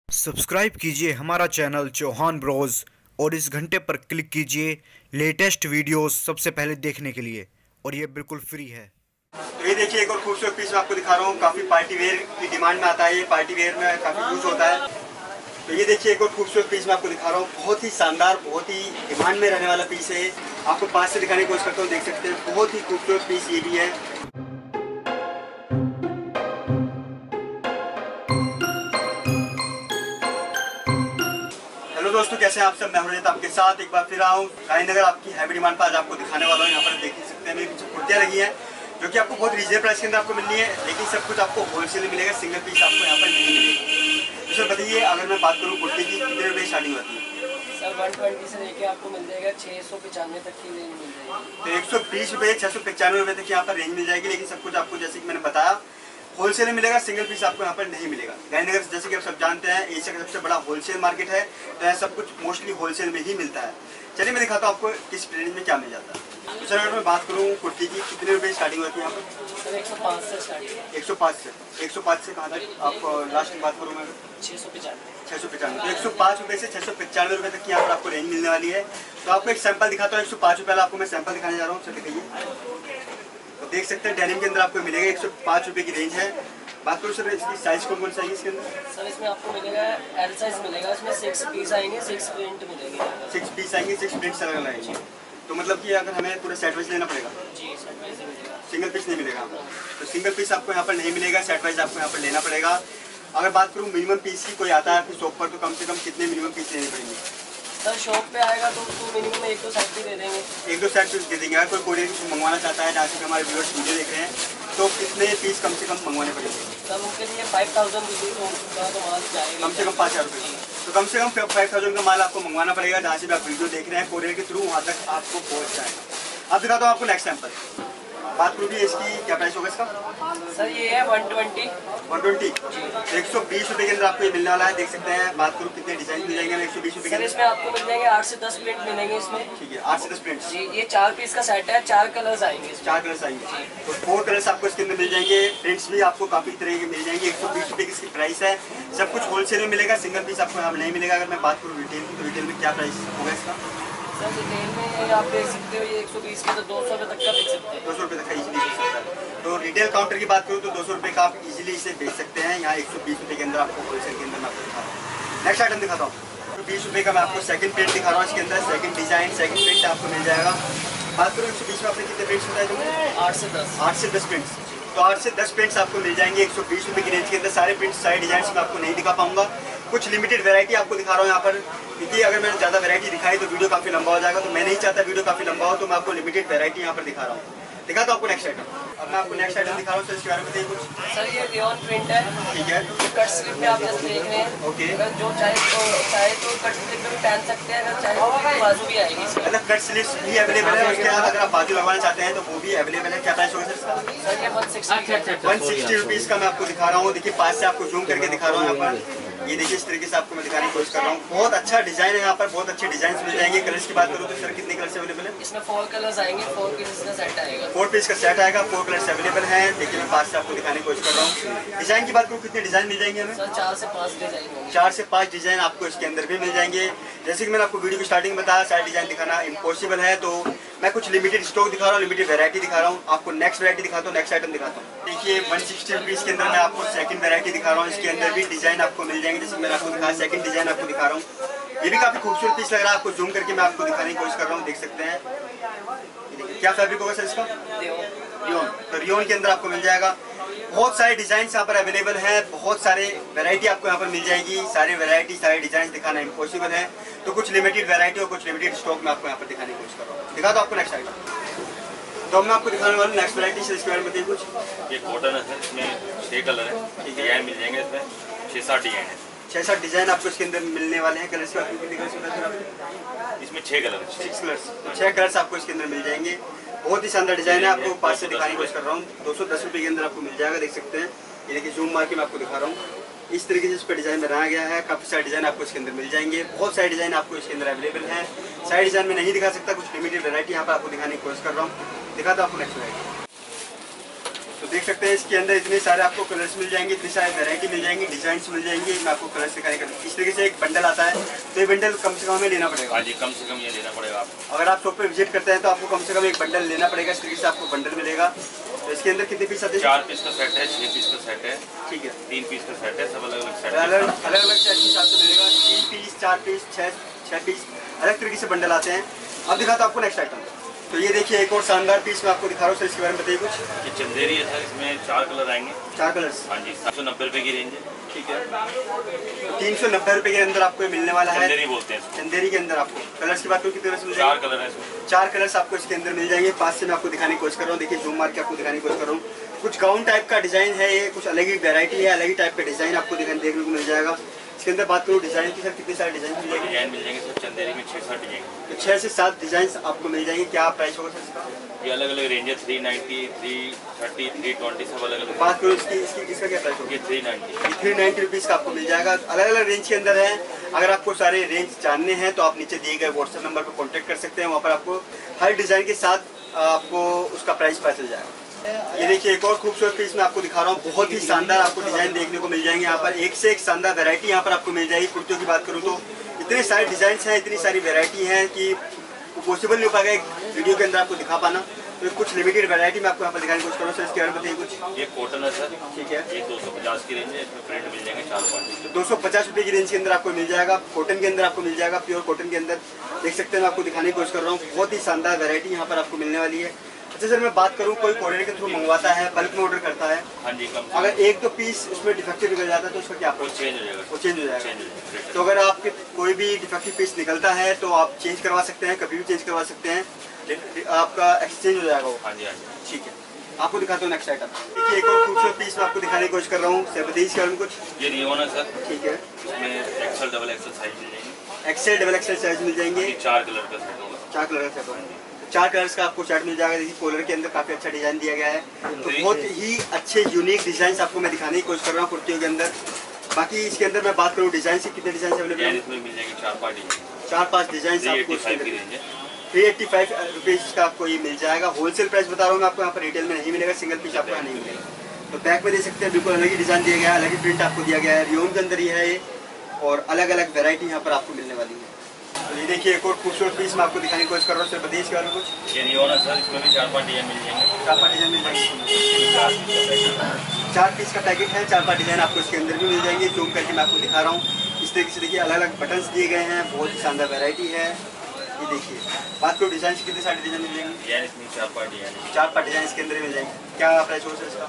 Subscribe कीजिए हमारा channel Chauhan Broz और इस घंटे पर क्लिक कीजिए लेटेस्ट वीडियोस सबसे पहले देखने के लिए, और ये बिल्कुल फ्री है। तो ये देखिए एक और खूबसूरत पीस मैं आपको दिखा रहा हूँ। काफ़ी पार्टी वेयर की डिमांड में आता है, ये पार्टी वेयर में काफ़ी यूज होता है। तो ये देखिए एक और खूबसूरत पीस मैं आपको दिखा रहा हूँ। बहुत ही शानदार, बहुत ही डिमांड में रहने वाला पीस है। आपको पास से दिखाने की कोशिश करता हूँ, देख सकते हैं बहुत ही खूबसूरत पीस ये भी है। हेलो दोस्तों, कैसे हैं आप सब? मैं हूं आपके साथ एक बार फिर आऊँ गांधीनगर आपकी हैवी डिमांड पर। आज आपको दिखाने वाला हूँ। यहाँ पर देख सकते हैं मेरी कुछ कुर्तियाँ लगी हैं जो कि आपको बहुत रीजनेबल प्राइस के अंदर आपको मिलनी है, लेकिन सब कुछ आपको होलसेल में मिलेगा, सिंगल पीस आपको यहाँ पर नहीं मिलेगा। तो सर बताइए, अगर मैं बात करूँ कुर्ती की, कितने रुपये स्टार्टिंग होती है? सर 120 से लेके आपको मिल जाएगा 695 तक की रेंज मिल जाएगी। तो 120 रुपये 695 रुपये तक की यहाँ पर रेंज मिल जाएगी, लेकिन सब कुछ आपको जैसे कि मैंने बताया होलसेल में मिलेगा, सिंगल पीस आपको यहाँ पर नहीं मिलेगा। गांधीनगर जैसे कि आप सब जानते हैं एशिया का सबसे बड़ा होलसेल मार्केट है, तो यहाँ सब कुछ मोस्टली होलसेल में ही मिलता है। चलिए मैं दिखाता हूँ आपको किस रेंज में क्या मिल जाता है। तो सर अगर मैं बात करूँ कुर्ती की, कितने रुपये स्टार्टिंग होती है यहाँ पर? सर 105 से स्टार्टिंग। 105 से कहाँ तक आपको लास्ट में बात करूँ मैं? 695। तो 105 रुपये से 695 रुपये तक की यहाँ पर आपको रेंज मिलने वाली है। तो आपको एक सैंपल दिखाता हूँ। 105 रुपये आपको मैं सैंपल दिखाने जा रहा हूँ। चलिए दिखाइए। तो देख सकते हैं डेनिम के अंदर आपको मिलेगा 105 रुपये की रेंज है। बात करूँ सर इसकी साइज कौन कौन सा है इसके अंदर? सर इसमें आपको मिलेगा एल साइज मिलेगा, इसमें 6 पीस आएंगे, 6 प्रिंट मिलेंगे। 6 पीस आएंगे, 6 प्रिंट्स अलग आएंगे। तो मतलब कि अगर हमें पूरा सेट वाइज लेना पड़ेगा? जी सेट वाइज मिलेगा, सिंगल पीस नहीं मिलेगा। तो सिंगल पीस आपको यहाँ पर नहीं मिलेगा, सेट वाइज आपको यहाँ पर लेना पड़ेगा। अगर बात करूँ मिनिमम पीस की, कोई आता है आपकी शॉप पर, तो कम से कम कितने मिनिमम पीस लेने पड़ेंगे? सर शॉप पे आएगा तो उसको मिनिमम 1-2 सेट भी दे देंगे। 1-2 सेट पीस दे देंगे। अगर कोई कोरियर मंगवाना चाहता है, जहाँ से हमारे व्यूअर्स वीडियो देख रहे हैं, तो कितने पीस कम से कम मंगवाने पड़ेंगे? सर उनके लिए 5000 रुपये तो माल जाएगा, कम से कम 5000 रुपये। तो कम से कम 5000 का माल आपको मंगवाना पड़ेगा, जहाँ से भी आप वीडियो देख रहे हैं। कोरियर के थ्रू वहाँ तक आपको पहुँच जाएगा। अब दिखाता हूँ आपको नेक्स्ट सैंपल। बात करूँ इसकी, क्या प्राइस होगा इसका? सर ये है 120। 120 120 रुपये के अंदर आपको ये मिलने वाला है, देख सकते हैं। बात करूँ कितने डिजाइन मिल जाएंगे 120 रुपये के सर अंदर? इसमें आपको मिल जाएंगे 8 से 10 प्रिंट मिलेंगे इसमें। ठीक है, 8 से 10 प्रिंट्स। जी ये 4 पीस का सेट है, 4 कलर्स आएंगे इसमें। 4 कलर्स आएंगे। तो 4 कलर्स आपको इसके अंदर मिल जाएंगे। प्रिंट्स भी आपको काफ़ी तरह के मिल जाएंगे। 120 रुपये की इसकी प्राइस है। सब कुछ होलसेल में मिलेगा, सिंगल पीस आपको यहाँ नहीं मिलेगा। अगर मैं बात करूँ रिटेल की, तो रिटेल में क्या प्राइस होगा इसका? सर रिटेल में आप देख सकते हो ये 120 के तो 200 रुपये तक का बेच सकते हैं। 200 रुपये तक का इजीली बेच सकता है। तो रिटेल काउंटर की बात करूँ तो 200 रुपये का आप इजीली इसे बेच सकते हैं। यहाँ 120 रुपये के अंदर आपको होलसेल के अंदर मैं आपको दिखा रहा हूँ। नेक्स्ट आइटम दिखाता हूँ। 20 रुपये का मैं आपको सेकंड प्रिंट दिखा रहा हूँ। इसके अंदर सेकंड डिजाइन, सेकंड प्रिंट आपको मिल जाएगा। बात करूँ 120 में आपने कितने प्रिंट्स बताए? 8 से 10। 8 से 10 प्रिंट्स। तो 8 से 10 प्रिंट्स आपको मिल जाएंगे 120 रुपये की रेंज के अंदर। सारे प्रिंट्स, सारे डिजाइन में आपको नहीं दिखा पाऊंगा, कुछ लिमिटेड वैरायटी आपको दिखा रहा हूँ यहाँ पर, क्योंकि अगर मैंने ज़्यादा वैरायटी दिखाई तो वीडियो काफ़ी लंबा हो जाएगा। तो मैं नहीं चाहता वीडियो काफ़ी लंबा हो, तो मैं आपको लिमिटेड वैरायटी यहाँ पर दिखा रहा हूँ। दिखा तो आपको नेक्स्ट आइटम। अब मैं आपको नेक्स्ट आइटम दिखा रहा हूँ, सर इसके बारे में बताइए कुछ। सर ये रेयॉन प्रिंट है। ठीक है। कट स्लिप में आप जैसे देख रहे हैं। ओके। अगर जो चाहे तो कट स्लिप में भी पहन सकते हैं, अगर चाहे तो बाजू भी आएगी इसमें। मतलब कट स्लीव्स भी अवेलेबल है, उसके अलावा अगर आप बाजू लगवाना चाहते हैं तो वो भी अवेलेबल है। क्या प्राइस होगा सर इसका? सर ये 160 रुपीज़ का मैं आपको दिखा रहा हूँ। देखिए पास से आपको जूम करके दिखा रहा हूँ यहाँ पर। ये देखिए इस तरीके से आपको मैं दिखाने की कोशिश कर रहा हूँ। बहुत अच्छा डिजाइन है यहाँ पर, बहुत अच्छे डिजाइन मिल जाएंगे। कलर्स की बात करूँ तो सर कितने कलर्स अवेलेबल है? इसमें 4 कलर्स आएंगे, 4 पीस का सेट आएगा। 4 पीस का सेट आएगा, 4 कलर्स अवेलेबल हैं। देखिए मैं पास से आपको दिखाने की कोशिश कर रहा हूँ। डिजाइन की बात करूँ कितने डिजाइन मिल जाएंगे हमें? सर 4 से 5 डिजाइन होंगे। 4 से 5 डिजाइन आपको इसके अंदर भी मिल जाएंगे। जैसे कि मैंने आपको वीडियो की स्टार्टिंग में बताया, सारे डिजाइन दिखाना इम्पॉसिबल है, तो मैं कुछ लिमिटेड स्टॉक दिखा रहा हूँ, लिमिटेड वैरायटी दिखा रहा हूँ। आपको नेक्स्ट वैरायटी दिखाता हूँ, नेक्स्ट आइटम दिखाता हूँ। देखिए 160 रुपीज़ के अंदर मैं आपको सेकंड वैरायटी दिखा रहा हूँ। इसके अंदर भी डिजाइन आपको मिल जाएंगे, जैसे मैंने आपको दिखाया सेकंड डिजाइन आपको दिखा रहा हूँ। ये भी काफी खूबसूरत पीस लग रहा है। आपको जूम करके मैं आपको दिखाने की कोशिश कर रहा हूँ, देख सकते हैं। क्या फैब्रिक होगा सर इसका? रियोन। तो रियोन के अंदर आपको मिल जाएगा। बहुत सारे डिजाइन यहाँ पर अवेलेबल हैं, बहुत सारे वैरायटी आपको यहाँ पर मिल जाएगी। सारे वैरायटी, सारे डिजाइन दिखाना इम्पॉसिबल है, तो कुछ लिमिटेड वैरायटी और कुछ लिमिटेड स्टॉक में आपको यहाँ पर दिखाने की कोशिश कर रहा हूँ। दिखा दो आपको नेक्स्ट आइटम। तो मैं आपको दिखाने वाला हूँ नेक्स्ट वैरायटी से। इसके बारे में बताइए कुछ। ये कॉटन है सर, इसमें 6 कलर है, डिजाइन मिल जाएंगे। इसमें 6-7 डिजाइन है। 6-7 डिजाइन आपको इसके अंदर मिलने वाले हैं। कलर्स की बात करें इसमें 6 कलर है। 6 कलर्स। तो 6 कलर्स आपको इसके अंदर मिल जाएंगे। बहुत ही शानदार डिजाइन है, आपको पास से दिखाने की कोशिश कर रहा हूँ। 210 रुपये के अंदर आपको मिल जाएगा, देख सकते हैं। ये देखिए जूम मार के मैं आपको दिखा रहा हूँ। इस तरीके से इस पर डिजाइन बनाया गया है। काफ़ी सारे डिजाइन आपको इसके अंदर मिल जाएंगे। बहुत सारे डिजाइन आपको इसके अंदर अवेलेबल हैं। सारे डिजाइन में नहीं दिखा सकता, कुछ लिमिटेड वैरायटी यहाँ पर आपको दिखाने की कोशिश कर रहा हूँ। दिखाता हूँ आपको नेक्स्ट वैरायटी। तो देख सकते हैं इसके अंदर इतने सारे आपको कलर्स मिल जाएंगे, इतनी सारी वैरायटी मिल जाएंगी, डिजाइन मिल जाएंगे। मैं आपको कलर्स दिखाने का इस तरीके से एक बंडल आता है, तो ये बंडल कम से कम हमें लेना पड़ेगा। हाँ जी, कम से कम ये लेना पड़ेगा आपको। अगर आप शॉप पे विजिट करते हैं तो आपको कम से कम एक बंडल लेना पड़ेगा। इस तरीके से आपको बंडल मिलेगा। तो इसके अंदर कितने पीस आते हैं? 4 पीस का सेट है, 6 पीस का सेट है, ठीक है, 3 पीस का सेट है, सब अलग अलग सेट अलग है। अलग अलग साइज के हिसाब से मिलेगा। 3 पीस, 4 पीस, 6 पीस, अलग तरीके से बंडल आते हैं। अब दिखाता हूँ आपको नेक्स्ट आइटम। तो ये देखिए एक और शानदार पीस मैं आपको दिखा रहा हूँ सर, इसके बारे में बताइए कुछ। ये चंदेरी है सर, इसमें 4 कलर आएंगे। 4 कलर्स, हाँ जी, 790 रुपये की रेंज है। ठीक है। 390 रुपये के अंदर आपको ये मिलने वाला है। चंदेरी बोलते हैं इसको। चंदेरी के अंदर आपको कलर्स की बात करूँ कितने कलर्स मिल 4 जाएंगे? कलर है इसमें। 4 कलर्स आपको इसके अंदर मिल जाएंगे। पास से मैं आपको दिखाने की कोशिश कर रहा हूँ। देखिए जूम मार के आपको दिखाने की कोशिश कर रहा हूँ। कुछ गाउन टाइप का डिजाइन है, ये कुछ अलग ही वैरायटी है, अलग ही टाइप का डिजाइन आपको देखने को मिल जाएगा। इसके अंदर बात करूँ डिजाइन की, सर कितने सारे डिजाइन मिल जाएंगे? डिजाइन मिल जाएंगे सर, चंदेरी में 6-7 डिजाइन। तो 6 से 7 डिजाइन आपको मिल जाएंगे। क्या प्राइस होगा सर इसका? ये अलग अलग रेंज है, 390, 330, 320 सब अलग अलग। बात करूँ इसका क्या प्राइस होगा? ये 390। 390 रुपीज़ का आपको मिल जाएगा। अलग अलग रेंज के अंदर है। अगर आपको सारे रेंज जानने हैं तो आप नीचे दिए गए व्हाट्सएप नंबर पर कॉन्टैक्ट कर सकते हैं। वहाँ पर आपको हर डिज़ाइन के साथ आपको उसका प्राइस पता चल जाएगा। ये देखिए एक और खूबसूरत पीस मैं आपको दिखा रहा हूँ। बहुत ही शानदार आपको डिज़ाइन देखने को मिल जाएंगे। यहाँ पर एक से एक शानदार वैरायटी यहाँ पर आपको मिल जाएगी। कुर्तियों की बात करूँ तो इतने सारे डिज़ाइन हैं, इतनी सारी वैरायटी हैं कि पॉसिबल नहीं हो पाएगा एक वीडियो के अंदर आपको दिखा पाना। तो कुछ लिमिटेड वैरायटी मैं आपको यहाँ पर दिखाने की कोशिश करूँ। सर इसके बारे में बताइए कुछ। ये कॉटन है सर, ठीक है। ये 250 की रेंज है, इसमें प्रिंट मिल जाएंगे 4-5। 250 रुपये की रेंज के अंदर आपको मिल जाएगा। कॉटन के अंदर आपको मिल जाएगा, प्योर कॉटन के अंदर। देख सकते हैं मैं आपको दिखाने की कोशिश कर रहा हूँ। बहुत ही शानदार वैरायटी यहाँ पर आपको मिलने वाली है। अच्छा सर मैं बात करूँ, कोई कोरियर के थ्रू मंगवाता है, बल्क में ऑर्डर करता है, हाँ जी, कम अगर एक दो पीस उसमें डिफेक्टिव निकल जाता है तो उसका क्या वो चेंज हो जाएगा। वो चेंज हो जाएगा। चेंज हो जाएगा। तो अगर आपके कोई भी डिफेक्टिव पीस निकलता है तो आप चेंज करवा सकते हैं, कभी भी चेंज करवा सकते हैं, आपका एक्सचेंज हो जाएगा वो। हाँ जी, हाँ जी। ठीक है, आपको दिखाता हूँ नेक्स्ट आइटम। देखिए एक और खूबसूरत पीस मैं आपको दिखाने की कोशिश कर रहा हूँ। सर बताइए इसके बारे में कुछ। ये रियोन है सर, ठीक है। इसमें एक्सेल डबल एक्सेल साइज मिल जाएंगे। एक्सेल डबल एक्सेल साइज मिल जाएंगे। ये 4 कलर का सेट होगा। 4 कलर का सेट होगा। 4 कलर्स का आपको शर्ट मिल जाएगा। देखिए कॉलर के अंदर काफी अच्छा डिजाइन दिया गया है। तो बहुत ही अच्छे यूनिक डिजाइन आपको मैं दिखाने की कोशिश कर रहा हूँ कुर्तियों के अंदर। बाकी इसके अंदर मैं बात करूँ डिजाइन से, कितने डिजाइन अवेलेबल है? इसमें मिल जाएंगे 4-5 डिजाइन। 4-5 डिजाइन आपको 385 की रेंज है। 385 रुपीज़ का आपको ये मिल जाएगा। होलसेल प्राइस बता रहा हूँ मैं आपको, यहाँ पर रिटेल में नहीं मिलेगा, सिंगल पीस आपको यहाँ नहीं मिलेगा। तो बैक में देख सकते हैं बिल्कुल अलग ही डिजाइन दिया गया है, अलग ही प्रिंट आपको दिया गया है। रियोन के अंदर ही है ये, और अलग अलग वेरायटी यहाँ पर आपको मिलने वाली है। तो ये देखिए एक और खूबसूरत पीस मैं आपको दिखाने की कोशिश कर रहा हूँ। सर बताइए इसके बारे में कुछ। ये रियोन है सर, इसमें भी 4-5 डिजाइन मिल जाएंगे। 4-5 डिजाइन मिल जाएंगे। 4 पीस का पैकेट है, 4-5 डिजाइन आपको इसके अंदर भी मिल जाएंगे। जूम करके मैं आपको दिखा रहा हूँ। इस तरीके से देखिए अलग अलग बटन्स दिए गए हैं, बहुत ही शानदार वैरायटी है। ये देखिए बात करो डिजाइन कितने सारे डिजाइन मिल जाएंगे? डिजाइन इसमें 4-5 डिजाइन। 4-5 डिजाइन इसके अंदर मिल जाएंगे। क्या प्राइस होगा सर इसका?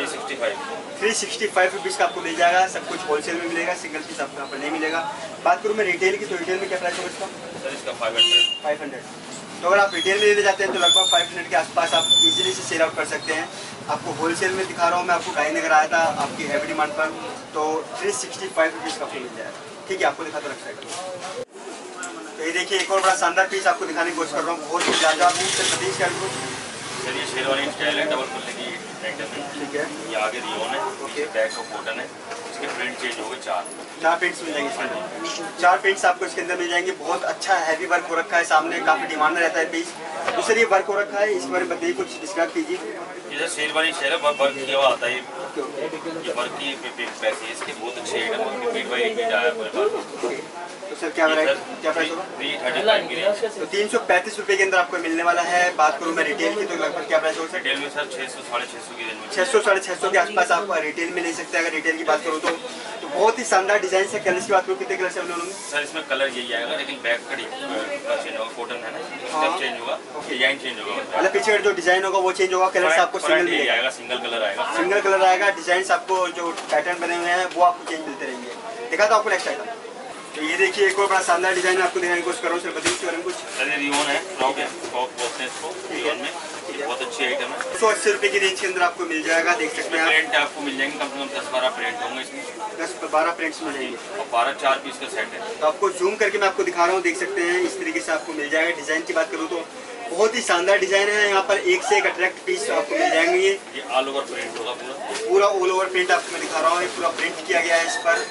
365 रुपीज़ का आपको मिल जाएगा। सब कुछ होलसेल में मिलेगा, सिंगल पीस आपको यहाँ पर नहीं मिलेगा। बात करूँ मैं रिटेल की, तो रिटेल में क्या प्राइस होगा इसका? सर इसका 500। तो अगर आप रिटेल में लेने जाते हैं तो लगभग 500 के आसपास आप इजीली से सेल आउट कर सकते हैं। आपको होलसेल में दिखा रहा हूँ मैं, आपको गांधीनगर आया था आपकी हैवी डिमांड पर, तो 365 रुपीज़ का आपको मिल जाएगा। ठीक है, आपको दिखाता रखा। तो ये देखिए एक और बड़ा शानदार पीस आपको दिखाने की कोशिश कर रहा हूँ। बहुत ही लाजवाब है। सर प्रतीश का सर ये शेरवानी स्टाइल है, डबल खुलने की आइटम है। ठीक है। ये आगे रियोन है, ओके, बैक का कॉटन है। इसके प्रिंट चेंज हो गए 4 प्रिंट्स मिल जाएंगे इसके अंदर। 4 प्रिंट्स आपको इसके अंदर मिल जाएंगे। बहुत अच्छा हैवी वर्क हो रखा है, सामने काफी डिमांड में रहता है पीस। तो सर ये वर्क हो रखा है, इसके बारे में बताइए, कुछ डिस्क्राइब कीजिए। ये सर शेरवानी स्टाइल है, वर्क किया हुआ आता है। ये वर्क की पैसे इसके बहुत अच्छे आइटम, बीट बाई बीट आया मेरे पास। तो सर क्या प्राइस होगा? 335 की रेंज। तो 335 रुपये के अंदर आपको मिलने वाला है। बात करूँ मैं रिटेल की, तो लगभग क्या प्राइस होगा? रिटेल में सर 600-650 की रेंज में। 600-650 के आसपास आप रिटेल में ले सकते हैं। अगर रिटेल की बात करूँ तो बहुत ही शानदार डिजाइन है। कलर्स की बात करूँ, कितने कलर्स अवेलेबल होंगे? सर इसमें कलर यही आएगा, लेकिन बैक का चेंज होगा। कॉटन है ना, सब चेंज होगा, डिजाइन चेंज होगा। मतलब पीछे का जो डिजाइन होगा वो चेंज होगा, कलर्स आपको सिंगल मिलेगा। आएगा, सिंगल कलर आएगा। सिंगल कलर आएगा। डिजाइन आपको जो पैटर्न बने हुए हैं वो आपको चेंज मिलते रहेंगे। देखा था आपको नेक्स्ट आइटम। तो ये देखिए एक और बड़ा शानदार डिजाइन आपको दिखाने की कोशिश कर रहा हूँ। सर बताइए इसके बारे में कुछ। सर ये रियोन है, फ्रॉक है, फ्रॉक बोलते हैं इसको रियोन में। ये बहुत अच्छी आइटम है। 180 रुपये की रेंज के अंदर आपको मिल जाएगा। देख सकते हैं प्रिंट आपको मिल जाएंगे, कम से कम 10-12 प्रिंट होंगे इसमें। 10-12 प्रिंट्स मिल जाएंगे और 12-4 पीस का सेट है। तो आपको जूम करके मैं आपको दिखा रहा हूँ, देख सकते हैं इस तरीके से आपको मिल जाएगा। डिजाइन की बात करूँ तो बहुत ही शानदार डिजाइन है। यहाँ पर एक से एक अट्रैक्ट पीस आपको मिल जाएंगे। ये ऑल ओवर प्रिंट होगा पूरा ऑल ओवर प्रिंट आपको मैं दिखा रहा हूँ। पूरा प्रिंट किया गया है इस पर।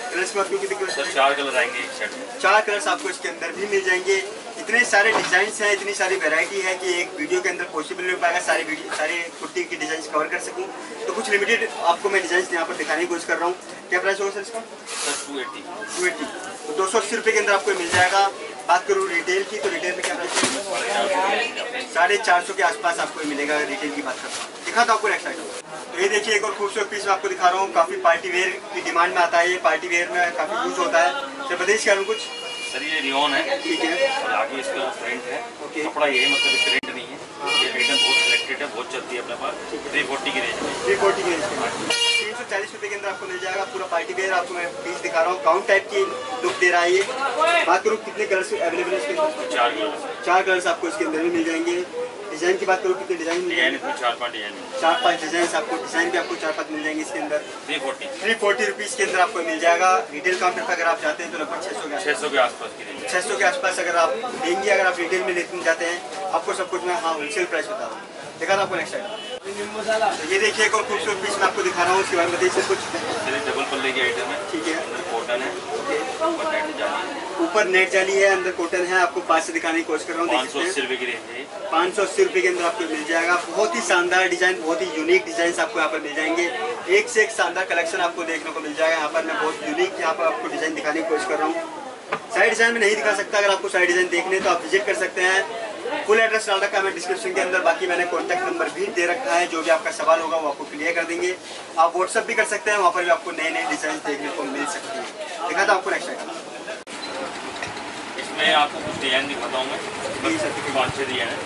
कलर्स की बात करूँ कितने सर 4 कलर आएंगे एक सेट में। 4 कलर्स आपको इसके अंदर भी मिल जाएंगे। इतने सारे डिजाइन हैं, इतनी सारी वैरायटी है कि एक वीडियो के अंदर पॉसिबल नहीं हो पाएगा सारे कुर्ती की डिजाइन कवर कर सकूं। तो कुछ लिमिटेड आपको मैं डिजाइन यहाँ पर दिखाने की कोशिश कर रहा हूँ। क्या प्राइस होगा सर इसका? सर 280। तो 280 रुपये के अंदर आपको मिल जाएगा। बात करूँ रिटेल की, तो रिटेल में क्या प्राइस है? 450 के आसपास आपको मिलेगा। रिटेल की बात करता हूँ, दिखाता हूँ आपको नेक्स्ट आइटम। तो ये देखिए एक और खूबसूरत पीस मैं आपको दिखा रहा हूँ। काफ़ी पार्टी वेयर की डिमांड में आता है, ये पार्टी वेयर में काफ़ी यूज होता है। तो बताइए क्या कुछ? सर ये रियोन है, ठीक है, और आगे इसका प्रिंट है। ओके। कपड़ा ये है, मतलब प्रिंट नहीं है। ये आइटम बहुत सिलेक्टेड है, बहुत चलती है अपने पास। 340 की रेंज में। 340 के रेंज में 340 रुपये के अंदर आपको मिल जाएगा। पूरा पार्टी वेयर आपको मैं पीस दिखा रहा हूँ। काउंट टाइप की लुक दे रहा है ये। बात करूँ कितने कलर्स अवेलेबल है इसके अंदर? 4 कलर। 4 कलर्स आपको इसके अंदर भी मिल जाएंगे। डिजाइन की बात करूँ कितने डिजाइन मिल डिजाइन जाएंगे? इसमें 4-5 डिजाइन है। 4-5 डिजाइन आपको, डिजाइन भी आपको 4-5 मिल जाएंगे इसके अंदर। 340 रुपीज़ के अंदर आपको मिल जाएगा। रिटेल काउंटर पर अगर आप जाते हैं तो लगभग 600 के आसपास की रेंज। 600 के आसपास अगर आप देंगे, अगर आप रिटेल में लेते जाते हैं, आपको सब कुछ मैं होलसेल प्राइस बता रहा हूँ। देखा था आपको नेक्स्ट टाइम। तो ये देखिए एक और खूबसूरत पीस मैं आपको दिखा रहा हूँ। उसके बारे में बताइए सब कुछ। डबल पल्ले की आइटम है, ठीक है, अंदर कॉटन है, ऊपर नेट जाली है। ऊपर नेट जाली है, अंदर कॉटन है। आपको पास से दिखाने की कोशिश कर रहा हूँ। 580 रुपये की रेंज है। 580 रुपये के अंदर आपको मिल जाएगा। बहुत ही शानदार डिजाइन, बहुत ही यूनिक डिजाइन आपको यहाँ पर मिल जाएंगे। एक से एक शानदार कलेक्शन आपको देखने को मिल जाएगा। यहाँ पर मैं बहुत यूनिक यहाँ पर आपको डिजाइन दिखाने की कोशिश कर रहा हूँ। साइड डिजाइन में नहीं दिखा सकता। अगर आपको साइड डिजाइन देखने तो आप विजिट कर सकते हैं। फुल एड्रेस डाल रखा है मैं डिस्क्रिप्शन के अंदर। बाकी मैंने कॉन्टैक्ट नंबर भी दे रखा है। जो भी आपका सवाल होगा वो आपको क्लियर कर देंगे। आप व्हाट्सअप भी कर सकते हैं, वहाँ पर भी आपको नए नए डिजाइन देखने को मिल सकते हैं। देखा था आपको नेक्स्ट टाइम। इसमें आपको कुछ डिजाइन दिखाता हूँ मैं। 5-6 डिजाइन है।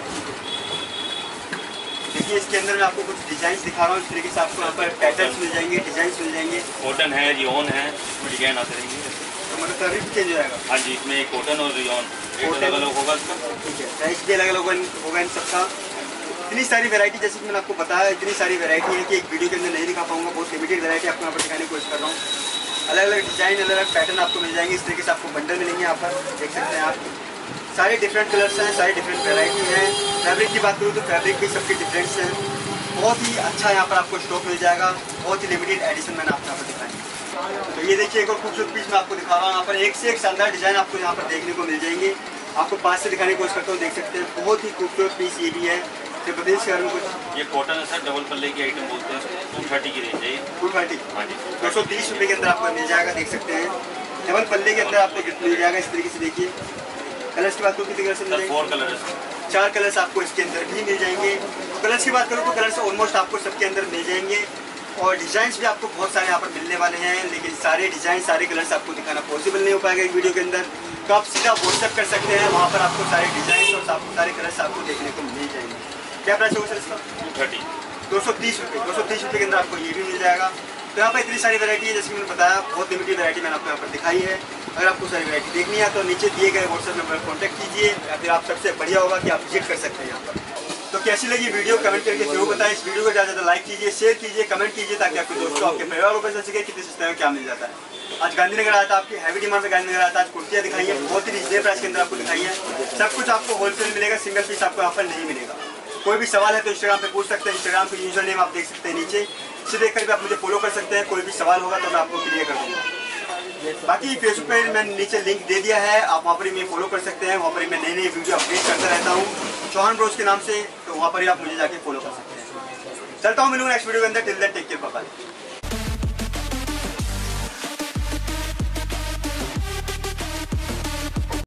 देखिए इसके अंदर मैं आपको कुछ डिजाइन दिखा रहा हूँ। इस तरीके से आपको यहाँ पर पैटर्न्स मिल जाएंगे, डिजाइन मिल जाएंगे। कॉटन है, रियोन है, इसमें डिजाइन आते रहेंगे। तो मतलब फैब्रिक चेंज हो जाएगा। हाँ जी, इसमें कॉटन और रियोन रेट अलग अलग होगा इसका। ठीक है, प्राइस भी अलग अलग होगा इन सबका। इतनी सारी वैरायटी, जैसे कि मैंने आपको बताया, इतनी सारी वैरायटी है कि एक वीडियो के अंदर नहीं दिखा पाऊंगा। बहुत लिमिटेड वैरायटी आपको यहाँ पर दिखाने की कोशिश कर रहा हूँ। अलग अलग डिजाइन, अलग अलग पैटर्न आपको मिल जाएंगे। इस तरीके से आपको बंडल मिलेंगे। यहाँ पर देख सकते हैं आप, सारे डिफरेंट कलर्स हैं, सारी डिफरेंट वैरायटी हैं। फैब्रिक की बात करूँ तो फैब्रिक भी सबके डिफरेंट्स हैं। बहुत ही अच्छा यहाँ पर आपको स्टॉक मिल जाएगा। बहुत ही लिमिटेड एडिशन मैंने आपको यहाँ पर दिखाई। तो ये देखिए एक और खूबसूरत पीस मैं आपको दिखा रहा हूँ। यहाँ पर एक से एक शानदार डिजाइन आपको यहाँ पर देखने को मिल जाएंगे। आपको पास से दिखाने की कोशिश करता हूँ, देख सकते हैं। बहुत ही खूबसूरत पीस ये भी है। तो बताइए इसके बारे में कुछ। ये कॉटन है सर, डबल पल्ले की आइटम बोलते हैं। 230 की रेंज है। 230, हाँ जी, 230 रुपये के अंदर आपको मिल जाएगा। देख सकते हैं डबल पल्ले के अंदर आपको गिफ्ट मिल जाएगा। इस तरीके से देखिए। कलर्स की बात करूँ कितने कलर से मिल जाएंगे? 4 कलर है। 4 कलर्स आपको इसके अंदर भी मिल जाएंगे। कलर्स की बात करूँ तो कलर्स ऑलमोस्ट आपको सबके अंदर मिल जाएंगे। और डिज़ाइंस भी आपको बहुत सारे यहाँ पर मिलने वाले हैं। लेकिन सारे डिज़ाइन, सारे कलर्स आपको दिखाना पॉसिबल नहीं हो पाएगा एक वीडियो के अंदर। तो आप सीधा व्हाट्सएप कर सकते हैं। वहाँ पर आपको सारे डिज़ाइन और सारे कलर्स आपको देखने को मिल जाएंगे। क्या प्राइस होगा सर इसका? 230 रुपये। 230 रुपये के अंदर आपको ये भी मिल जाएगा। तो यहाँ पर इतनी सारी वैरायटी है, जैसे कि मैंने बताया, बहुत लिमिटेड वैरायटी मैंने आपको यहाँ पर दिखाई है। अगर आपको सारी वैरायटी देखनी है तो नीचे दिए गए व्हाट्सएप नंबर पर कॉन्टैक्ट कीजिए, या फिर आप सबसे बढ़िया होगा कि आप विजिट कर सकते हैं यहाँ पर। तो कैसी लगी वीडियो कमेंट करके जरूर बताएं। इस वीडियो को ज़्यादा से ज़्यादा लाइक कीजिए, शेयर कीजिए, कमेंट कीजिए, ताकि आपके दोस्तों, आपके परिवार को पता सके कितने सस्ते में क्या मिल जाता है। आज गांधीनगर आया था, आपकी हैवी डिमांड में गांधीनगर आया था। आज कुर्तियाँ दिखाई है, बहुत ही रिजनेबल प्राइस के अंदर आपको दिखाई है। सब कुछ आपको होलसेल मिलेगा, सिंगल पीस आपको यहाँ पर नहीं मिलेगा। कोई भी सवाल है तो इंस्टाग्राम पे पूछ सकते हैं। इंस्टाग्राम पे यूजर नेम आप देख सकते हैं नीचे, इसे देखकर भी आप मुझे फॉलो कर सकते हैं। कोई भी सवाल होगा तो मैं आपको क्लियर कर दूँगा। बाकी फेसबुक पे मैंने नीचे लिंक दे दिया है, आप वहाँ पर ही मैं फॉलो कर सकते हैं। वहाँ पर ही मैं नई नई वीडियो अपडेट करता रहता हूँ चौहान ब्रोज के नाम से। तो वहाँ पर ही आप मुझे जाके फॉलो कर सकते हैं। चलता हूँ, मिलूंगा नेक्स्ट वीडियो के अंदर। Till then take care, bye bye.